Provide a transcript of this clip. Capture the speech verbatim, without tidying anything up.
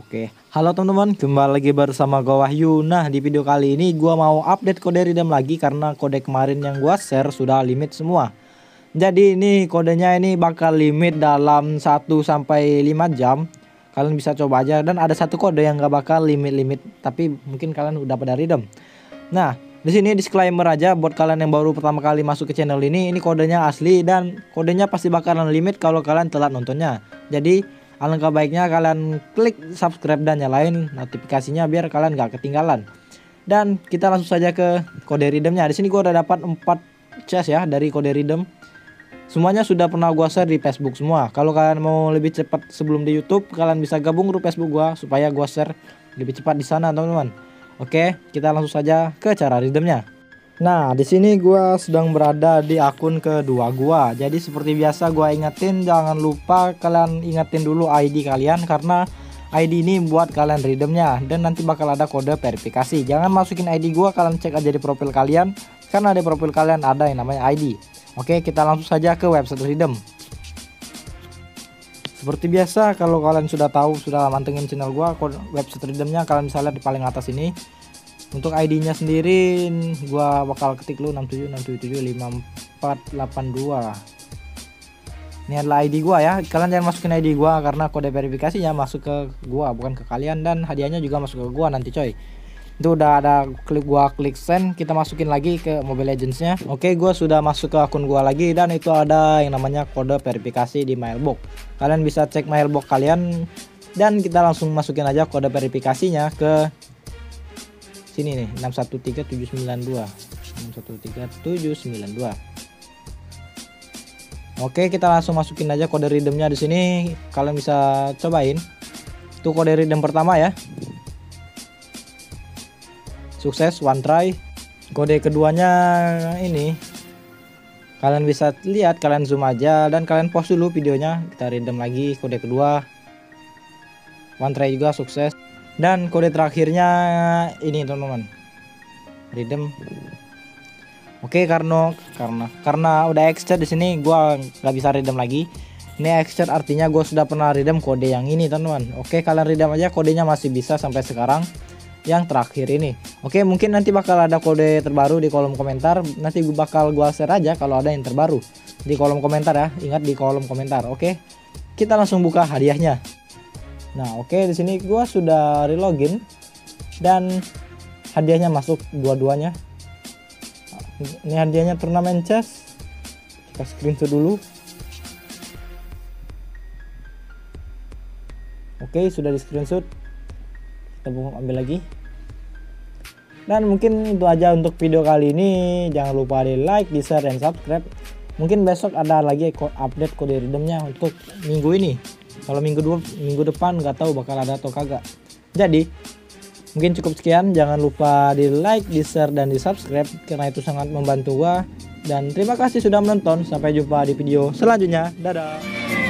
Oke, halo teman-teman, kembali lagi bersama gua Wahyu. Nah, di video kali ini gua mau update kode redeem lagi karena kode kemarin yang gua share sudah limit semua. Jadi ini kodenya ini bakal limit dalam satu sampai lima jam. Kalian bisa coba aja, dan ada satu kode yang gak bakal limit-limit, tapi mungkin kalian udah pada redeem. Nah, di sini disclaimer aja buat kalian yang baru pertama kali masuk ke channel ini, ini kodenya asli dan kodenya pasti bakalan limit kalau kalian telat nontonnya. Jadi alangkah baiknya kalian klik subscribe dan nyalain notifikasinya biar kalian gak ketinggalan. Dan kita langsung saja ke kode redeemnya. Di sini gua udah dapat empat chest ya dari kode redeem. Semuanya sudah pernah gua share di Facebook semua. Kalau kalian mau lebih cepat sebelum di YouTube, kalian bisa gabung grup Facebook gua supaya gua share lebih cepat di sana, teman-teman. Oke, kita langsung saja ke cara redeemnya. Nah, di sini gua sedang berada di akun kedua gua. Jadi seperti biasa gua ingetin, jangan lupa kalian ingetin dulu I D kalian karena I D ini buat kalian redeemnya dan nanti bakal ada kode verifikasi. Jangan masukin I D gua, kalian cek aja di profil kalian karena di profil kalian ada yang namanya I D. Oke, kita langsung saja ke website redeem. Seperti biasa, kalau kalian sudah tahu, sudah mantengin channel gua, kode website redeemnya kalian bisa lihat di paling atas ini. Untuk I D-nya sendiri gua bakal ketik lu enam tujuh enam tujuh tujuh lima empat delapan dua. Ini adalah I D gua ya. Kalian jangan masukin I D gua karena kode verifikasinya masuk ke gua bukan ke kalian, dan hadiahnya juga masuk ke gua nanti coy. Itu udah ada, klik gua klik send, kita masukin lagi ke Mobile Legends-nya. Oke, gua sudah masuk ke akun gua lagi dan itu ada yang namanya kode verifikasi di mailbox. Kalian bisa cek mailbox kalian dan kita langsung masukin aja kode verifikasinya ke sini nih, enam satu tiga tujuh sembilan dua enam satu tiga tujuh sembilan dua. Oke, kita langsung masukin aja kode redeemnya di sini. Kalian bisa cobain. Itu kode redeem pertama ya. Sukses, one try. Kode keduanya ini kalian bisa lihat, kalian zoom aja dan kalian pause dulu videonya. Kita redeem lagi kode kedua. One try juga sukses. Dan kode terakhirnya ini teman-teman, redeem. Oke, karena karena karena udah exceed di sini gua nggak bisa redeem lagi. Ini exceed artinya gua sudah pernah redeem kode yang ini teman-teman. Oke, kalian redeem aja, kodenya masih bisa sampai sekarang yang terakhir ini. Oke, mungkin nanti bakal ada kode terbaru di kolom komentar. Nanti gua bakal gua share aja kalau ada yang terbaru di kolom komentar ya. Ingat, di kolom komentar. Oke, kita langsung buka hadiahnya. Nah, oke, di sini gua sudah relogin dan hadiahnya masuk dua-duanya. Ini hadiahnya turnamen chess. Kita screenshot dulu. Oke, sudah di screenshot. Kita ambil lagi. Dan mungkin itu aja untuk video kali ini. Jangan lupa di like, di share, dan subscribe. Mungkin besok ada lagi update kode redeemnya untuk minggu ini. Kalau minggu dua minggu depan nggak tahu bakal ada atau kagak. Jadi mungkin cukup sekian. Jangan lupa di like, di share, dan di subscribe karena itu sangat membantu gua. Dan terima kasih sudah menonton. Sampai jumpa di video selanjutnya. Dadah.